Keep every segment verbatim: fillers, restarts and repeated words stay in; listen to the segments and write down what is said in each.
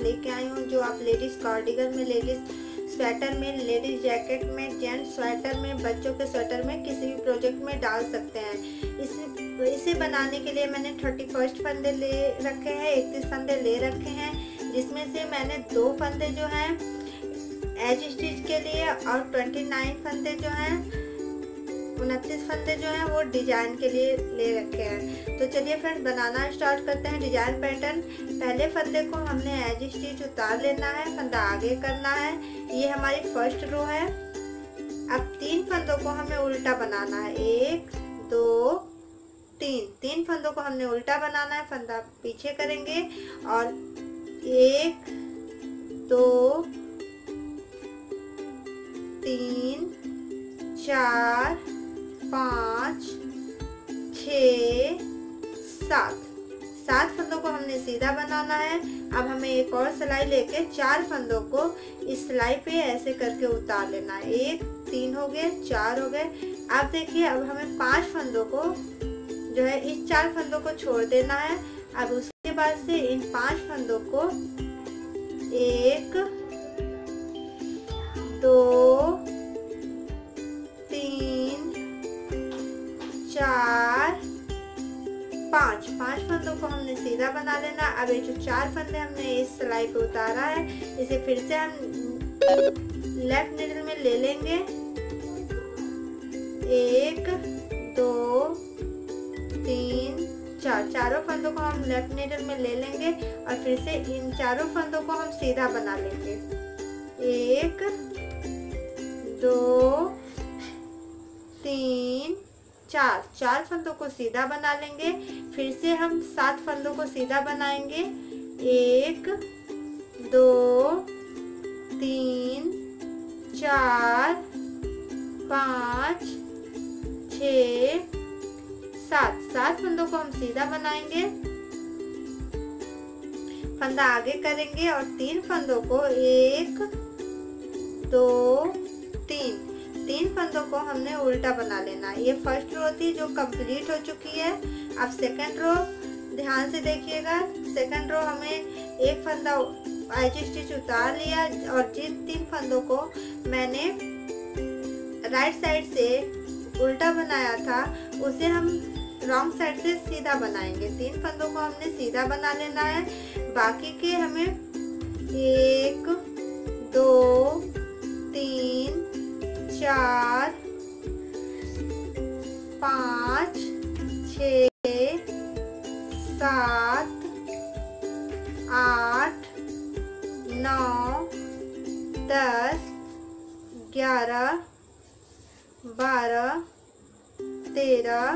लेके आई हूँ, जो आप लेडीज कार्डिगन में, लेडीज स्वेटर में, लेडीज जैकेट में, जेंट्स स्वेटर में, बच्चों के स्वेटर में, किसी भी प्रोजेक्ट में डाल सकते हैं। इसे इसे बनाने के लिए मैंने थर्टी फर्स्ट फंदे ले रखे हैं, इकतीस फंदे ले रखे हैं, जिसमें से मैंने दो फंदे जो हैं एज स्टिच के लिए और ट्वेंटी नाइन फंदे जो हैं उनतीस फंदे जो हैं वो डिजाइन के लिए ले रखे हैं। तो चलिए फ्रेंड्स, बनाना स्टार्ट करते हैं डिजाइन पैटर्न। पहले फंदे को हमने एज स्टिच उतार लेना है, फंदा आगे करना है। ये हमारी फर्स्ट रो है। अब तीन फंदों को हमें उल्टा बनाना है, एक दो तीन तीन फंदों को हमने उल्टा बनाना है। फंदा पीछे करेंगे और एक दो तीन चार पाँच छ सात सात फंदों को हमने सीधा बनाना है। अब हमें एक और सिलाई लेके चार फंदों को इस सिलाई पे ऐसे करके उतार लेना है। एक, तीन हो गए, चार हो गए। अब देखिए, अब हमें पांच फंदों को जो है इस चार फंदों को छोड़ देना है। अब उसके बाद से इन पांच फंदों को एक दो तीन चार पांच पांच फंदों को हमने सीधा बना लेना। अब ये जो चार फंदे हमने इस सिलाई पे उतारा है, इसे फिर से हम लेफ्ट नीडल में ले लेंगे। एक दो तीन चार चारों फंदों को हम लेफ्ट नीडल में ले लेंगे और फिर से इन चारों फंदों को हम सीधा बना लेंगे। एक दो तीन चार चार फंदों को सीधा बना लेंगे। फिर से हम सात फंदों को सीधा बनाएंगे। एक दो तीन चार पाँच छ सात सात फंदों को हम सीधा बनाएंगे। फंदा आगे करेंगे और तीन फंदों को एक दो तीन तीन फंदों को हमने उल्टा बना लेना है। ये फर्स्ट रो थी जो कंप्लीट हो चुकी है। अब सेकंड रो ध्यान से देखिएगा। सेकंड रो हमें एक फंदा एज स्टिच उतार लिया और जिन तीन फंदों को मैंने राइट साइड से उल्टा बनाया था उसे हम रॉन्ग साइड से सीधा बनाएंगे। तीन फंदों को हमने सीधा बना लेना है। बाकी के हमें एक दो तीन चार पाँच छ सात आठ नौ दस ग्यारह बारह तेरह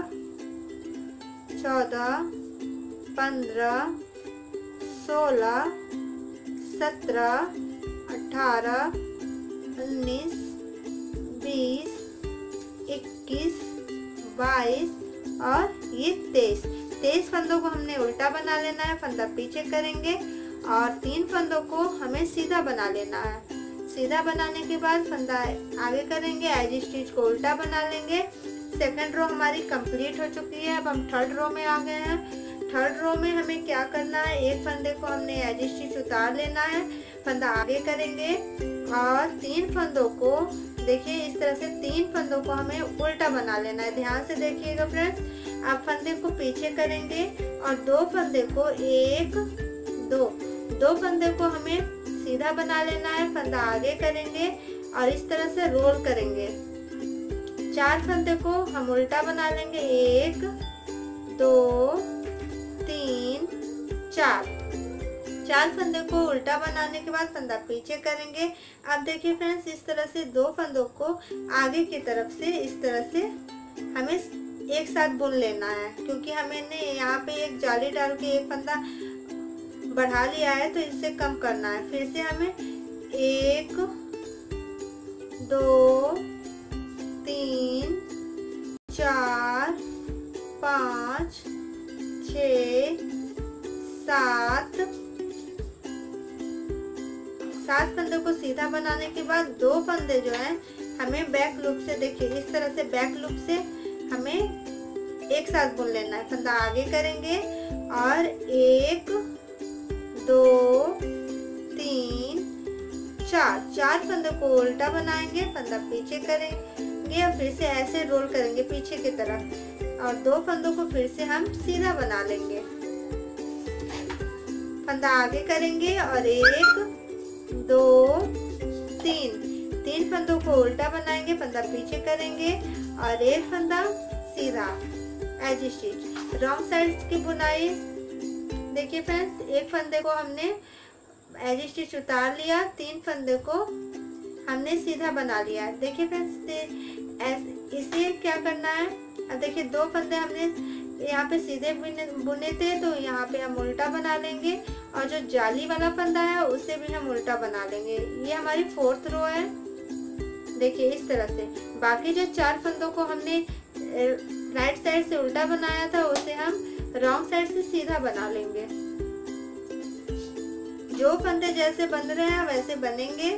चौदह पंद्रह सोलह सत्रह अठारह उन्नीस बीस इक्कीस बाईस और ये तेईस तेईस फंदों को हमने उल्टा बना लेना है। फंदा पीछे करेंगे और तीन फंदों को हमें सीधा बना लेना है। सीधा बनाने के बाद फंदा आगे करेंगे, एज स्टिच को उल्टा बना लेंगे। सेकंड रो हमारी कंप्लीट हो चुकी है। अब हम थर्ड रो में आ गए हैं। थर्ड रो में हमें क्या करना है, एक फंदे को हमने एज स्टिच उतार लेना है। फंदा आगे करेंगे और तीन फंदों को देखिए इस तरह से तीन फंदों को हमें उल्टा बना लेना है। ध्यान से देखिएगा फ्रेंड्स। अब फंदे को पीछे करेंगे और दो फंदे को एक दो दो फंदे को हमें सीधा बना लेना है। फंदा आगे करेंगे और इस तरह से रोल करेंगे। चार फंदे को हम उल्टा बना लेंगे। एक दो तीन चार चार फंदे को उल्टा बनाने के बाद फंदा पीछे करेंगे। अब देखिए फ्रेंड्स, इस तरह से दो फंदों को आगे की तरफ से इस तरह से हमें एक साथ बुन लेना है, क्योंकि हमने यहाँ पे एक जाली डाल के एक फंदा बढ़ा लिया है तो इससे कम करना है। फिर से हमें एक दो तीन चार पाँच छ सात सात फंदों को सीधा बनाने के बाद दो फंदे जो हैं हमें बैक लूप से, देखिए इस तरह से बैक लूप से हमें एक साथ बुन लेना है। फंदा आगे करेंगे और एक दो चार फंदों को उल्टा बनाएंगे, फंदा पीछे करेंगे और फिर से ऐसे रोल करेंगे पीछे की तरफ और दो फंदों को फिर से हम सीधा बना लेंगे। फंदा आगे करेंगे और एक दो तीन तीन फंदों को उल्टा बनाएंगे, फंदा पीछे करेंगे और एक फंदा सीधा एज स्टिच। रॉन्ग साइड की बुनाई देखिए फ्रेंड्स, एक फंदे को हमने एज स्टिच उतार लिया, तीन फंदे को हमने सीधा बना लिया। देखिए फ्रेंड्स इसे क्या करना है, अब देखिए दो फंदे हमने यहाँ पे सीधे बुने बुने थे तो यहाँ पे हम उल्टा बना लेंगे और जो जाली वाला फंदा है उसे भी हम उल्टा बना लेंगे। ये हमारी फोर्थ रो है। देखिए इस तरह से बाकी जो चार फंदों को हमने राइट साइड से उल्टा बनाया था उसे हम रॉन्ग साइड से सीधा बना लेंगे। जो फंदे जैसे बन रहे हैं वैसे बनेंगे।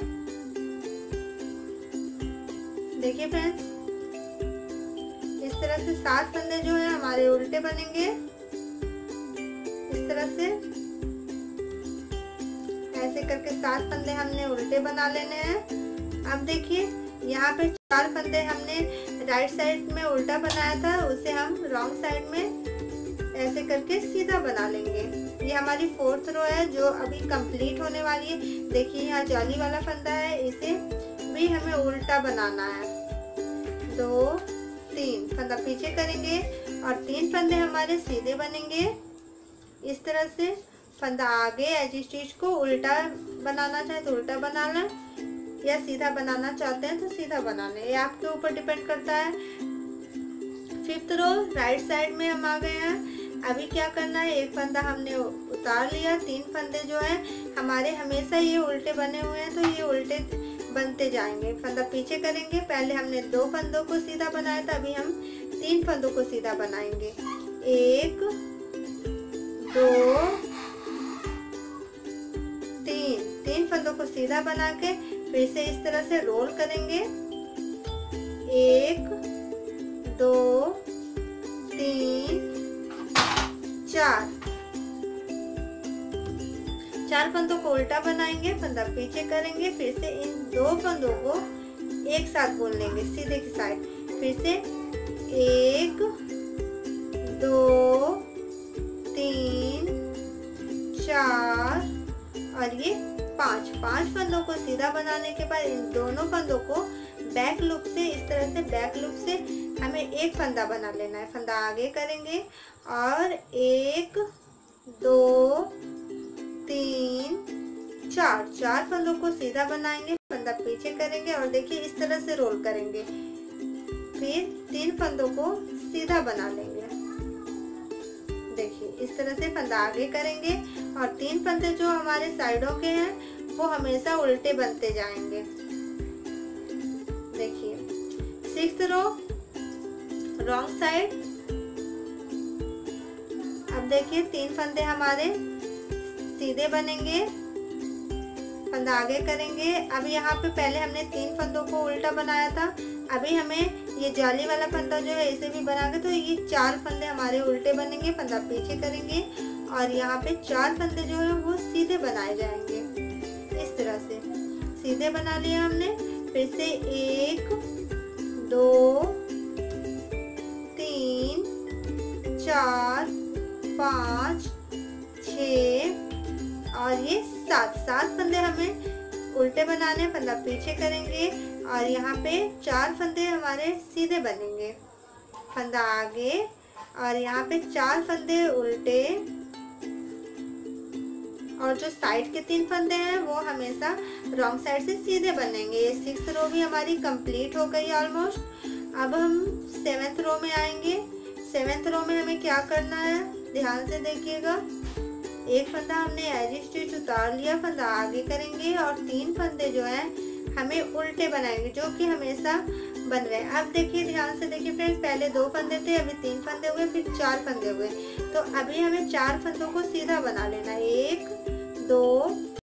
देखिए फ्रेंड्स इस तरह से सात फंदे जो है हमारे उल्टे बनेंगे। इस तरह से ऐसे करके सात फंदे हमने उल्टे बना लेने हैं। अब देखिए यहाँ पे चार फंदे हमने राइट साइड में उल्टा बनाया था उसे हम रॉन्ग साइड में ऐसे करके सीधा बना लेंगे। ये हमारी फोर्थ रो है जो अभी कंप्लीट होने वाली है। देखिए यहाँ जाली वाला फंदा है, इसे भी हमें उल्टा बनाना है। दो तीन फंदा पीछे करेंगे और तीन फंदे हमारे सीधे बनेंगे। इस तरह से फंदा आगे एज स्टिच को उल्टा बनाना चाहे तो उल्टा बना लें या सीधा बनाना चाहते हैं तो सीधा बना लें, ये आपके ऊपर डिपेंड करता है। फिफ्थ रो राइट साइड में हम आ गए हैं। अभी क्या करना है, एक फंदा हमने उतार लिया, तीन फंदे जो हैं हमारे हमेशा ये उल्टे बने हुए हैं तो ये उल्टे बनते जाएंगे। फंदा पीछे करेंगे, पहले हमने दो फंदों को सीधा बनाया था, अभी हम तीन फंदों को सीधा बनाएंगे। एक दो तीन तीन फंदों को सीधा बना के फिर से इस तरह से रोल करेंगे। एक दो तीन चार चार फंदों को उल्टा बनाएंगे, फंदा पीछे करेंगे, फिर से इन दो फंदों को एक साथ बुन लेंगे सीधे की साइड। फिर से एक दो तीन चार और ये पांच पांच फंदों को सीधा बनाने के बाद इन दोनों फंदों को बैक लूप से इस तरह से बैक लूप से हमें एक फंदा बना लेना है। फंदा आगे करेंगे और एक दो तीन चार चार फंदों को सीधा बनाएंगे, फंदा पीछे करेंगे और देखिए इस तरह से रोल करेंगे। फिर तीन फंदों को सीधा बना लेंगे। देखिए इस तरह से फंदा आगे करेंगे और तीन फंदे जो हमारे साइडों के हैं वो हमेशा उल्टे बनते जाएंगे। देखिए सिक्स्थ रो रॉन्ग साइड। अब देखिए तीन फंदे हमारे सीधे बनेंगे, फंदा आगे करेंगे। अब यहाँ पे पहले हमने तीन फंदों को उल्टा बनाया था, अभी हमें ये जाली वाला फंदा जो है इसे भी बना के तो ये चार फंदे हमारे उल्टे बनेंगे, फंदा पीछे करेंगे और यहाँ पे चार फंदे जो है वो सीधे बनाए जाएंगे। इस तरह से सीधे बना लिया हमने। फिर से एक दो तीन चार पाँच छ और ये सात सात फंदे हमें उल्टे बनाने, फंदा पीछे करेंगे और यहाँ पे चार फंदे हमारे सीधे बनेंगे, फंदा आगे और यहाँ पे चार फंदे उल्टे और जो साइड के तीन फंदे हैं वो हमेशा रॉन्ग साइड से सीधे बनेंगे। ये सिक्स्थ रो भी हमारी कंप्लीट हो गई ऑलमोस्ट। अब हम सेवेंथ रो में आएंगे। सेवेंथ रो में हमें क्या करना है, ध्यान से देखिएगा। एक फंदा हमने एज स्टिच उतार लिया, फंदा आगे करेंगे और तीन फंदे जो हैं हमें उल्टे बनाएंगे जो कि हमेशा बन रहे हैं। अब देखिए ध्यान से देखिए फ्रेंड्स, पहले दो फंदे थे, अभी तीन फंदे हुए, फिर चार फंदे हुए, तो अभी हमें चार फंदों को सीधा बना लेना है। एक दो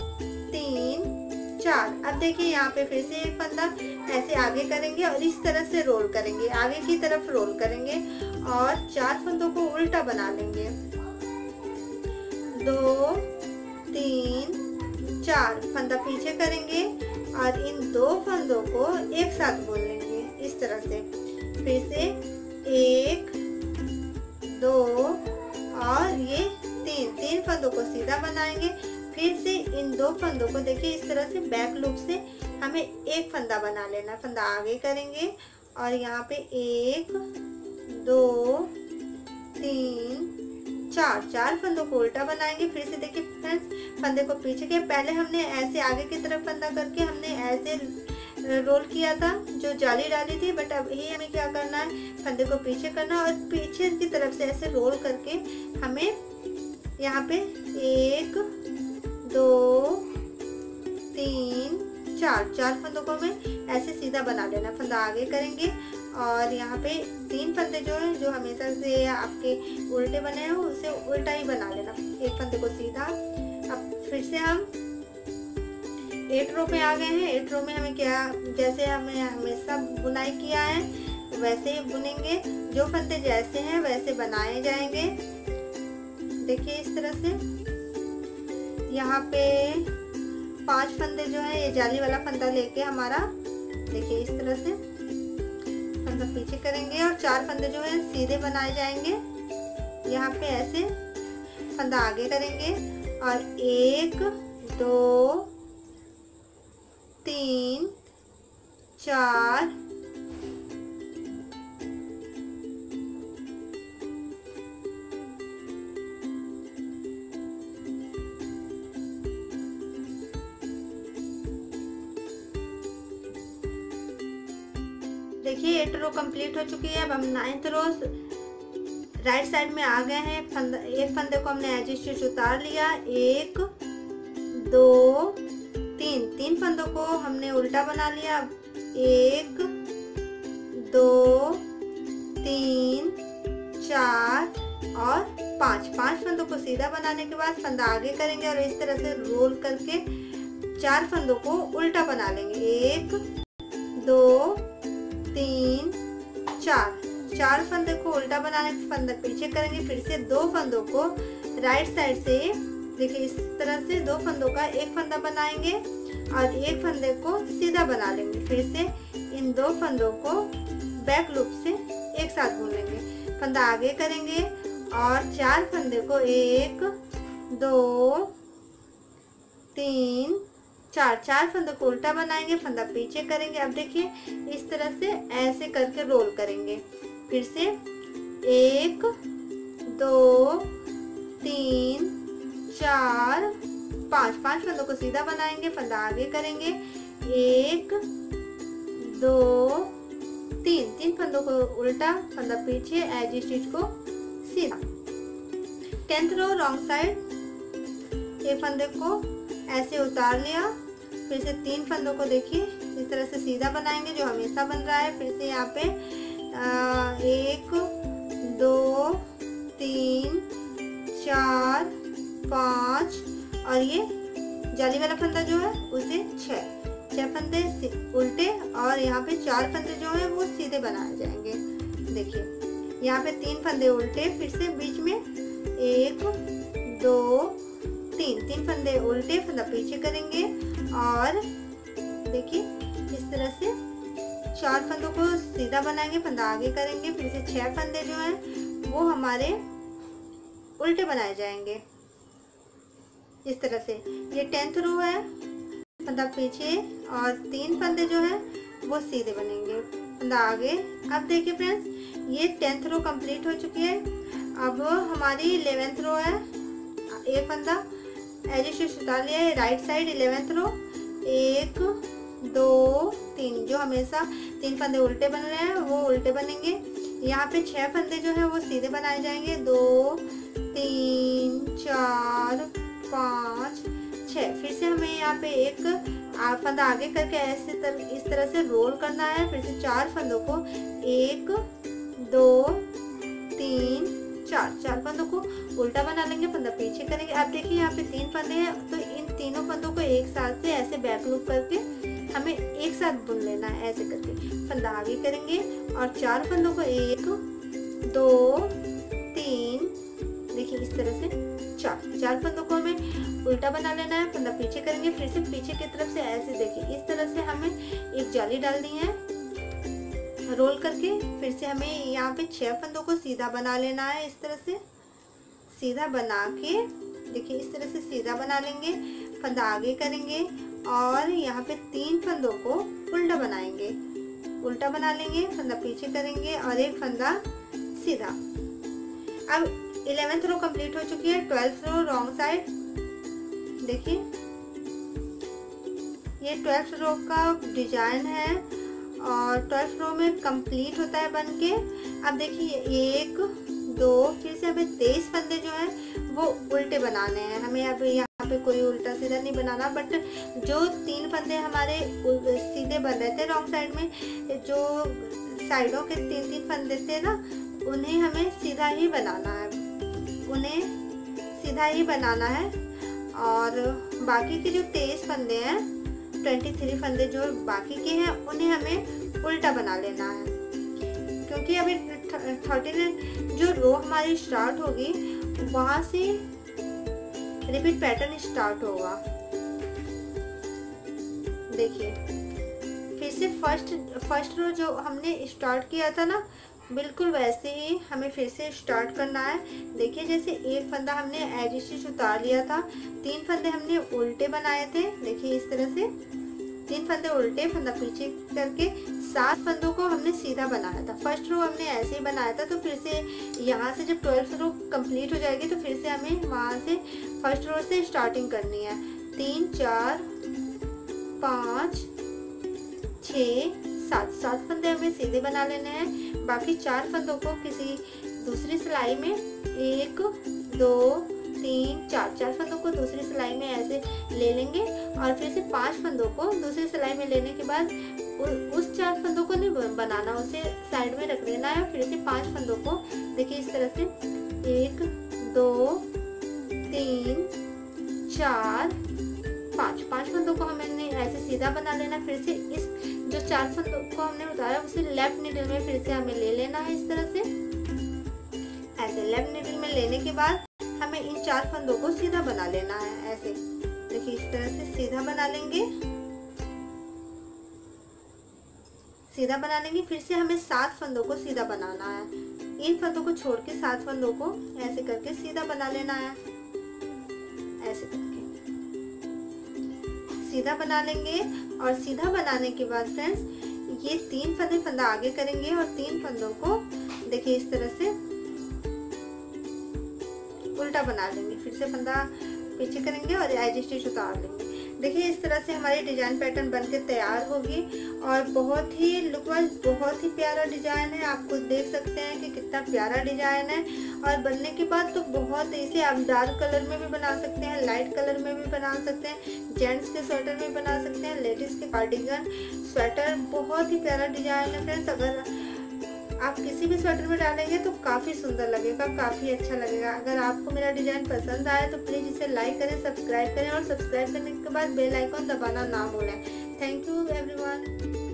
तीन चार। अब देखिए यहाँ पे फिर से एक फंदा ऐसे आगे करेंगे और इस तरह से रोल करेंगे, आगे की तरफ रोल करेंगे और चार फंदों को उल्टा बना लेंगे। दो तीन चार, फंदा पीछे करेंगे और इन दो फंदों को एक साथ बुन लेंगे इस तरह से। फिर से एक, दो और ये तीन, तीन फंदों को सीधा बनाएंगे। फिर से इन दो फंदों को देखिए इस तरह से बैक लूप से हमें एक फंदा बना लेना। फंदा आगे करेंगे और यहाँ पे एक, दो, तीन, चार, चार फंदों को उल्टा बनाएंगे। फिर से देखिए फ्रेंड्स, फंदे को पीछे के, पहले हमने ऐसे आगे की तरफ फंदा करके हमने ऐसे रोल किया था, जो जाली डाली थी, बट अब ये हमें क्या करना है, फंदे को पीछे करना और पीछे की तरफ से ऐसे रोल करके हमें यहाँ पे एक, दो, तीन, चार, चार फंदों को हमें ऐसे सीधा बना लेना। फंदा आगे करेंगे और यहाँ पे तीन फंदे जो है, जो हमेशा से आपके उल्टे बने हैं, उसे उल्टा ही बना लेना, एक फंदे को सीधा। अब फिर से हम एट रो पे आ गए हैं। एट रो में हमें क्या, जैसे हमें हमेशा बुनाई किया है वैसे ही बुनेंगे, जो फंदे जैसे हैं वैसे बनाए जाएंगे। देखिए इस तरह से यहाँ पे पांच फंदे जो है, ये जाली वाला फंदा लेके हमारा, देखिए इस तरह से फंदा पीछे करेंगे और चार फंदे जो है सीधे बनाए जाएंगे। यहाँ पे ऐसे फंदा आगे करेंगे और एक, दो, तीन, चार, देखिए एट रो कंप्लीट हो चुकी है। अब हम नाइन्थ रो राइट साइड में आ गए हैं। फंदा, एक फंदे को हमने एज स्टिच उतार लिया, एक, दो, तीन, तीन फंदों को हमने उल्टा बना लिया, एक, दो, तीन, चार और पांच, पांच फंदों को सीधा बनाने के बाद फंदा आगे करेंगे और इस तरह से रोल करके चार फंदों को उल्टा बना लेंगे, एक, दो, तीन, चार, चार फंदे को उल्टा बनाने के फंदा पीछे करेंगे। फिर से दो फंदों को राइट साइड से, देखिए इस तरह से दो फंदों का एक फंदा बनाएंगे और एक फंदे को सीधा बना लेंगे। फिर से इन दो फंदों को बैक लूप से एक साथ बुन लेंगे। फंदा आगे करेंगे और चार फंदे को एक, दो, तीन, चार, चार फंदों को उल्टा बनाएंगे, फंदा पीछे करेंगे। अब देखिए इस तरह से ऐसे करके रोल करेंगे। फिर से एक, दो, तीन, चार, पांच, पांच फंदों को सीधा बनाएंगे, फंदा आगे करेंगे, एक, दो, तीन, तीन फंदों को उल्टा, फंदा पीछे, एज स्टिच को सीधा। टेंथ रो रॉन्ग साइड, एक फंदे को ऐसे उतार लिया। फिर से तीन फंदों को देखिए इस तरह से सीधा बनाएंगे, जो हमेशा बन रहा है। फिर से यहाँ पे आ, एक, दो, तीन, चार, पाँच और ये जाली वाला फंदा जो है उसे छः, छः फंदे उल्टे और यहाँ पे चार फंदे जो है वो सीधे बनाए जाएंगे। देखिए यहाँ पे तीन फंदे उल्टे, फिर से बीच में एक, दो, तीन, तीन फंदे उल्टे, फंदा पीछे करेंगे और देखिए इस तरह से चार फंदों को सीधा बनाएंगे, फंदा आगे करेंगे। फिर से छह फंदे जो हैं वो हमारे उल्टे बनाए जाएंगे इस तरह से। ये टेंथ रो है, फंदा पीछे और तीन फंदे जो है वो सीधे बनेंगे, फंदा आगे। अब देखिए फ्रेंड्स ये टेंथ रो कंप्लीट हो चुकी है। अब हमारी इलेवेंथ रो है, एक फंदा एज स्टिच उतार लिया है, राइट साइड इलेवेंथ रो, एक, दो, तीन, जो हमेशा तीन फंदे उल्टे बन रहे हैं वो उल्टे बनेंगे। यहाँ पे छह फंदे जो है वो सीधे बनाए जाएंगे, दो, तीन, चार, पाँच, छः। फिर से हमें यहाँ पे एक फंदा आगे करके ऐसे तर, इस तरह से रोल करना है। फिर से चार फंदों को एक, दो, तीन, चार, चार फंदों को उल्टा बना लेंगे, फंदा पीछे करेंगे। अब देखिए यहाँ पे तीन फंदे हैं, तो इन तीनों फंदों को एक साथ से ऐसे बैक लूप करके हमें एक साथ बुन लेना है। ऐसे करके फंदा आगे करेंगे और चार फंदों को एक, दो, तीन, देखिए इस तरह से चार चार फंदों को हमें उल्टा बना लेना है, फंदा पीछे करेंगे, फिर से पीछे की तरफ से ऐसे देखिए इस तरह से हमें एक जाली डालनी है रोल करके। फिर से हमें यहाँ पे छह फंदों को सीधा बना लेना है, इस तरह से सीधा बना के देखिए इस तरह से सीधा बना लेंगे, फंदा आगे करेंगे और यहाँ पे तीन फंदों को उल्टा बनाएंगे, उल्टा बना लेंगे, फंदा पीछे करेंगे और एक फंदा सीधा। अब इलेवेंथ रो कंप्लीट हो चुकी है, ट्वेल्थ रो रॉन्ग साइड देखिए ये ट्वेल्थ रो का डिजाइन है और ट्वेल्थ रो में कंप्लीट होता है बन के। अब देखिए एक दो फिर से हमें तेईस फंदे जो हैं वो उल्टे बनाने हैं, हमें अब यहाँ पे कोई उल्टा सीधा नहीं बनाना, बट जो तीन फंदे हमारे सीधे बन रहे थे रॉन्ग साइड में, जो साइडों के तीन तीन फंदे थे ना उन्हें हमें सीधा ही बनाना है, उन्हें सीधा ही बनाना है। और बाकी के जो तेईस फंदे हैं ट्वेंटी थ्री फंदे जो बाकी के हैं उन्हें हमें उल्टा बना लेना है, क्योंकि अभी थर्टीन जो रो हमारी स्टार्ट होगी वहां से रिपीट पैटर्न स्टार्ट होगा। देखिए फिर से फर्स्ट फर्स्ट रो जो हमने स्टार्ट किया था ना बिल्कुल वैसे ही हमें फिर से स्टार्ट करना है। देखिए जैसे एक फंदा हमने एज स्टिच उतार लिया था, तीन फंदे हमने उल्टे बनाए थे, देखिए इस तरह से तीन फंदे उल्टे, फंदा पीछे करके सात फंदों को हमने सीधा बनाया था। फर्स्ट रो हमने ऐसे ही बनाया था, तो फिर से यहाँ से जब ट्वेल्थ रो कंप्लीट हो जाएगी तो फिर से हमें वहाँ से फर्स्ट रो से स्टार्टिंग करनी है। तीन चार पाँच छः सात सात फंदे हमें सीधे बना लेने हैं, बाकी चार फंदों को किसी दूसरी सिलाई में एक दो तीन चार चार फंदों को दूसरी सिलाई में ऐसे ले लेंगे और फिर से पांच फंदों को दूसरी सिलाई में लेने के बाद उस चार फंदों को नहीं बनाना, उसे साइड में रख देना है। फिर से पांच फंदों को देखिए इस तरह से एक दो तीन चार पाँच पाँच फंदों को हमने ऐसे सीधा बना लेना। फिर से इस जो चार फंदों को हमने उतारा उसे लेफ्ट निडल में फिर से हमें ले लेना है, इस तरह से ऐसे लेफ्ट निडल में लेने के बाद हमें इन चार फंदों को सीधा बना लेना है। ऐसे देखिए इस तरह से सीधा बना लेंगे, सीधा बना लेंगे। फिर से हमें सात फंदों को सीधा बनाना है, इन फंदों को छोड़ के सात फंदों को ऐसे करके सीधा बना लेना है, ऐसे करके सीधा बना लेंगे। और सीधा बनाने के बाद फ्रेंड्स ये तीन फंदे फंदा आगे करेंगे और तीन फंदों को देखिए इस तरह से उल्टा बना लेंगे, फिर से फंदा पीछे करेंगे और एज स्टिच उतार लेंगे। देखिए इस तरह से हमारी डिजाइन पैटर्न बनके तैयार होगी और बहुत ही लुक वाइज बहुत ही प्यारा डिजाइन है। आप खुद देख सकते हैं कि कितना प्यारा डिजाइन है और बनने के बाद तो बहुत इसे आप डार्क कलर में भी बना सकते हैं, लाइट कलर में भी बना सकते हैं, जेंट्स के स्वेटर में बना सकते हैं, लेडीज के कार्डिगन स्वेटर, बहुत ही प्यारा डिजाइन है फ्रेंड्स। अगर आप किसी भी स्वेटर में डालेंगे तो काफ़ी सुंदर लगेगा, काफ़ी अच्छा लगेगा। अगर आपको मेरा डिजाइन पसंद आए तो प्लीज़ इसे लाइक करें, सब्सक्राइब करें और सब्सक्राइब करने के बाद बेल आइकॉन दबाना ना भूलें। Thank you everyone.